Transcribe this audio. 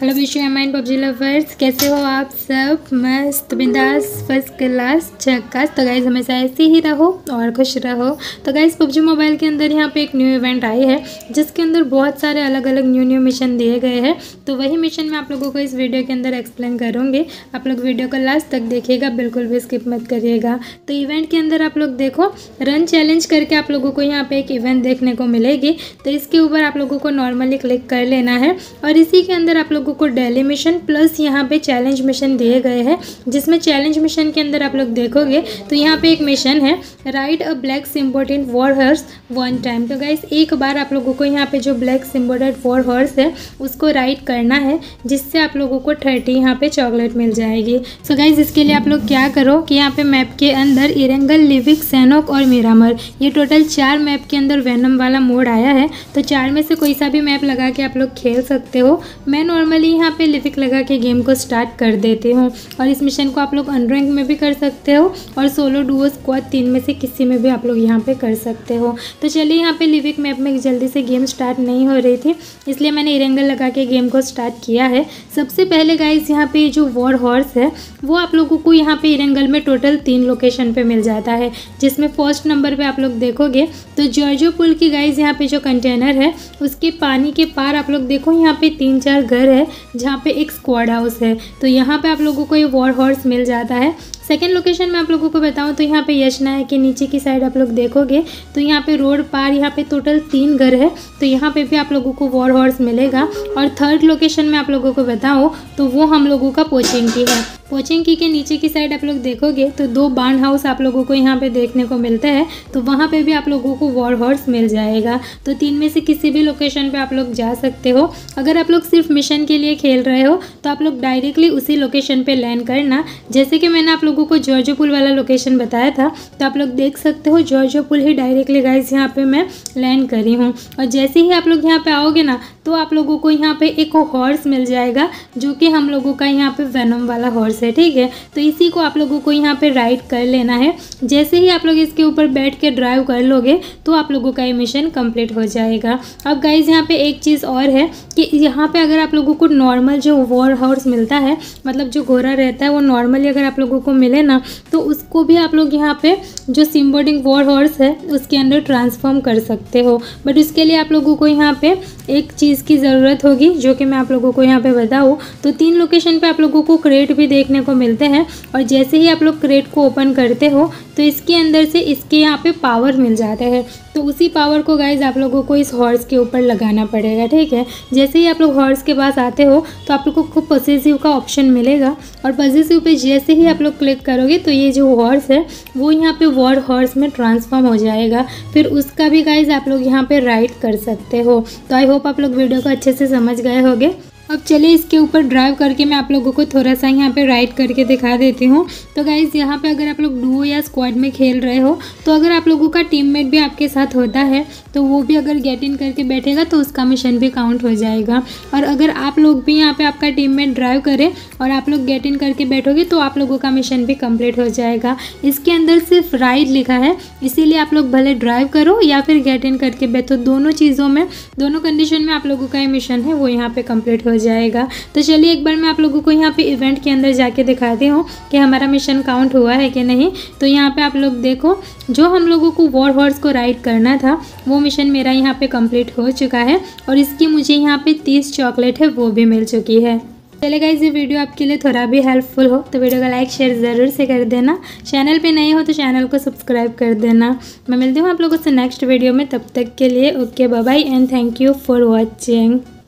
Hello wish you mind PUBG lovers, कैसे हो आप सब? मस्त बिंदास फर्स्ट क्लास झक्कास। तो गाइज़ हमेशा ऐसे ही रहो और खुश रहो। तो गाइज़ पबजी मोबाइल के अंदर यहाँ पे एक न्यू इवेंट आई है जिसके अंदर बहुत सारे अलग अलग न्यू मिशन दिए गए हैं। तो वही मिशन मैं आप लोगों को इस वीडियो के अंदर एक्सप्लेन करूँगी। आप लोग वीडियो को लास्ट तक देखिएगा, बिल्कुल भी स्किप मत करिएगा। तो इवेंट के अंदर आप लोग देखो, रन चैलेंज करके आप लोगों को यहाँ पे एक इवेंट देखने को मिलेगी। तो इसके ऊपर आप लोगों को नॉर्मली क्लिक कर लेना है और इसी के अंदर आप लोगों को डेली मिशन प्लस यहाँ पे चैलेंज मिशन दिए गए हैं, जिसमें चैलेंज मिशन के अंदर आप लोग देखोगे तो यहाँ पे एक मिशन है, राइड अ ब्लैक सिम्बोर्डेड वॉर हॉर्स वन टाइम। तो गाइस एक बार आप लोगों को यहाँ पे जो ब्लैक सिम्बोर्डेड वॉर हॉर्स है उसको राइड करना है, जिससे आप लोगों को 30 यहाँ पे चॉकलेट मिल जाएगी। सो गाइस इसके लिए आप लोग क्या करो कि यहाँ पे मैप के अंदर इरेंगल, लिविक, सैनोक और मिरामर, ये टोटल 4 मैप के अंदर वेनम वाला मोड आया है। तो 4 में से कोई सा भी मैप लगा के आप लोग खेल सकते हो। मैं नॉर्मली यहाँ पे लिविक लगा के गेम को स्टार्ट कर देती हूँ और इस मिशन को आप लोग अनरैंक में भी कर सकते हो और सोलो, डुओ, स्क्वाड 3 में से किसी में भी आप लोग यहाँ पे कर सकते हो। तो चलिए यहाँ पे लिविक मैप में जल्दी से गेम स्टार्ट नहीं हो रही थी, इसलिए मैंने इरेंगल लगा के गेम को स्टार्ट किया है। सबसे पहले गाइस यहाँ पे जो वॉर हॉर्स है वो आप लोगों को यहाँ पे इरेंगल में टोटल 3 लोकेशन पे मिल जाता है, जिसमें फर्स्ट नंबर पे आप लोग देखोगे तो जॉर्जो पुल की गाइस यहाँ पे जो कंटेनर है उसके पानी के पार आप लोग देखो यहाँ पे 3-4 घर है जहाँ पे एक स्क्वाड हाउस है। तो यहाँ पे आप लोगों को ये वॉर हॉर्स मिल जाता है। सेकेंड लोकेशन में आप लोगों को बताऊं तो यहाँ पे यशना है कि नीचे की साइड आप लोग देखोगे तो यहाँ पे रोड पार यहाँ पे टोटल 3 घर है, तो यहाँ पे भी आप लोगों को वॉर हॉर्स मिलेगा। और थर्ड लोकेशन में आप लोगों को बताऊं तो वो हम लोगों का पोचिंकी है। पोचिंकी के नीचे की साइड आप लोग देखोगे तो 2 बार्न हाउस आप लोगों को यहाँ पे देखने को मिलते हैं, तो वहाँ पे भी आप लोगों को वॉर हॉर्स मिल जाएगा। तो 3 में से किसी भी लोकेशन पे आप लोग जा सकते हो। अगर आप लोग सिर्फ मिशन के लिए खेल रहे हो तो आप लोग डायरेक्टली उसी लोकेशन पे लैंड करना। जैसे कि मैंने आप लोगों को जॉर्जो पुल वाला लोकेशन बताया था, तो आप लोग देख सकते हो जॉर्जो पुल ही डायरेक्टली गाइस यहाँ पे मैं लैंड करी हूँ। और जैसे ही आप लोग यहाँ पे आओगे ना तो आप लोगों को यहाँ पे एक हॉर्स मिल जाएगा जो कि हम लोगों का यहाँ पे वेनम वाला हॉर्स है, ठीक है। तो इसी को आप लोगों को यहाँ पे राइड कर लेना है। जैसे ही आप लोग इसके ऊपर बैठ के ड्राइव कर लोगे तो आप लोगों का ये मिशन कंप्लीट हो जाएगा। अब गाइज यहाँ पे एक चीज़ और है कि यहाँ पे अगर आप लोगों को नॉर्मल जो वॉर हॉर्स मिलता है, मतलब जो घोड़ा रहता है वो नॉर्मली अगर आप लोगों को मिले ना तो उसको भी आप लोग यहाँ पे जो सिम्बोर्डिंग वॉर हॉर्स है उसके अंदर ट्रांसफॉर्म कर सकते हो। बट उसके लिए आप लोगों को यहाँ पे एक चीज़ की ज़रूरत होगी जो कि मैं आप लोगों को यहाँ पे बताऊँ तो 3 लोकेशन पे आप लोगों को क्रेट भी देखने को मिलते हैं। और जैसे ही आप लोग क्रेट को ओपन करते हो तो इसके अंदर से इसके यहाँ पे पावर मिल जाते हैं, तो उसी पावर को गाइज आप लोगों को इस हॉर्स के ऊपर लगाना पड़ेगा, ठीक है। जैसे ही आप लोग हॉर्स के पास आते हो तो आप लोग को खूब पॉसेसिव का ऑप्शन मिलेगा और पॉसेसिव पे जैसे ही आप लोग क्लिक करोगे तो ये जो हॉर्स है वो यहाँ पे वॉर हॉर्स में ट्रांसफॉर्म हो जाएगा। फिर उसका भी गाइज आप लोग यहाँ पे राइड कर सकते हो। तो आई होप आप लोग वीडियो को अच्छे से समझ गए होंगे। अब चलिए इसके ऊपर ड्राइव करके मैं आप लोगों को थोड़ा सा यहाँ पे राइड करके दिखा देती हूँ। तो गाइज़ यहाँ पे अगर आप लोग डुओ या स्क्वाड में खेल रहे हो तो अगर आप लोगों का टीममेट भी आपके साथ होता है तो वो भी अगर गेट इन करके बैठेगा तो उसका मिशन भी काउंट हो जाएगा। और अगर आप लोग भी यहाँ पे आपका टीममेट ड्राइव करे और आप लोग गेट इन करके बैठोगे तो आप लोगों का मिशन भी कंप्लीट हो जाएगा। इसके अंदर सिर्फ राइड लिखा है, इसीलिए आप लोग भले ड्राइव करो या फिर गेट इन करके बैठो, दोनों चीज़ों में, दोनों कंडीशन में आप लोगों का ये मिशन है वो यहाँ पे कंप्लीट हो जाएगा। तो चलिए एक बार मैं आप लोगों को यहाँ पे इवेंट के अंदर जाके दिखाती हूँ कि हमारा मिशन काउंट हुआ है कि नहीं। तो यहाँ पे आप लोग देखो जो हम लोगों को वॉर हॉर्स को राइड करना था वो मिशन मेरा यहाँ पे कंप्लीट हो चुका है और इसकी मुझे यहाँ पे 30 चॉकलेट है वो भी मिल चुकी है। चलिए गाइस ये वीडियो आपके लिए थोड़ा भी हेल्पफुल हो तो वीडियो को लाइक शेयर ज़रूर से कर देना। चैनल पे नए हो तो चैनल को सब्सक्राइब कर देना। मैं मिलती हूँ आप लोगों से नेक्स्ट वीडियो में, तब तक के लिए okay bye bye and thank you for watching.